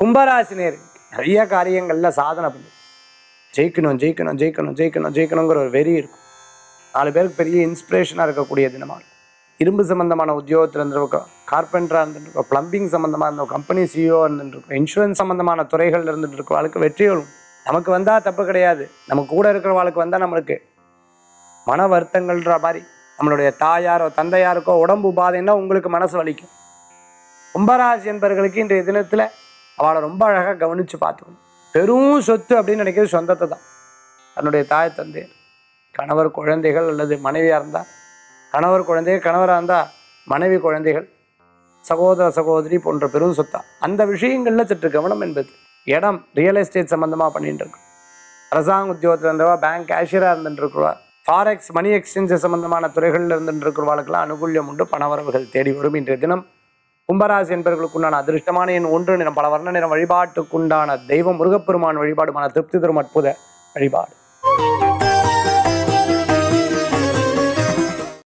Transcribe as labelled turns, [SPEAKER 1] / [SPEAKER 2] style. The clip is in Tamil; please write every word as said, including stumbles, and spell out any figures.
[SPEAKER 1] கும்பராசினியர் நிறைய காரியங்கள்ல சாதனை பண்ணு ஜெயிக்கணும் ஜெயிக்கணும் ஜெயிக்கணும் ஜெயிக்கணும் ஜெயிக்கணுங்கிற ஒரு வெறி இருக்கும். நாலு பேருக்கு பெரிய இன்ஸ்பிரேஷனாக இருக்கக்கூடிய தினமாக இருக்கும். இரும்பு சம்பந்தமான உத்தியோகத்தில் இருந்திருக்கோம், கார்பெண்டராக இருந்துருக்கோம், பிளம்பிங் சம்பந்தமாக இருந்தோம், கம்பெனி சிஇஓ இருந்துருக்கோம், இன்சூரன்ஸ் சம்பந்தமான துறைகள் இருந்துட்டு இருக்கோம். வாழ்க்கை வெற்றிகளும் நமக்கு வந்தால் தப்பு கிடையாது. நமக்கு கூட இருக்கிற வாழ்க்கை வந்தால் நம்மளுக்கு மன வருத்தங்கள்ன்ற மாதிரி நம்மளுடைய தாயாரோ தந்தையாருக்கோ உடம்பு உபாதைன்னா உங்களுக்கு மனசு வலிக்கும். கும்பராசி என்பவர்களுக்கு இன்றைய தினத்தில் அவளை ரொம்ப அழகாக கவனித்து பார்த்துக்கணும். பெரும் சொத்து அப்படின்னு நினைக்கிறது சொந்தத்தை தான். தன்னுடைய தாய் தந்தையர், கணவர், குழந்தைகள் அல்லது மனைவியாக இருந்தால் கணவர் குழந்தைகள், கணவராக இருந்தால் மனைவி குழந்தைகள், சகோதர சகோதரி போன்ற பெரும் சொத்தா அந்த விஷயங்களில் சற்று கவனம் என்பது. இடம் ரியல் எஸ்டேட் சம்மந்தமாக பண்ணிட்டு இருக்கோம். அரசாங்க உத்தியோகத்தில் இருந்தவா, பேங்க் கேஷியராக இருந்துட்டு இருக்கிறவா, ஃபாரெக்ஸ் மணி எக்ஸ்சேஞ்சு சம்பந்தமான துறைகளில் இருந்துட்டு இருக்கிறவாளுக்கெல்லாம் அனுகூல்யம் உண்டு. பணவரவுகள் தேடி வரும். இன்றைய தினம் கும்பராசி என்பவர்களுக்குண்டான அதிர்ஷ்டமான எண் ஒன்று நிறம், பல வர்ண நிறம். வழிபாட்டுக்குண்டான தெய்வம் முருகப்பெருமான் வழிபாடு மன திருப்தி தரும் அற்புத வழிபாடு.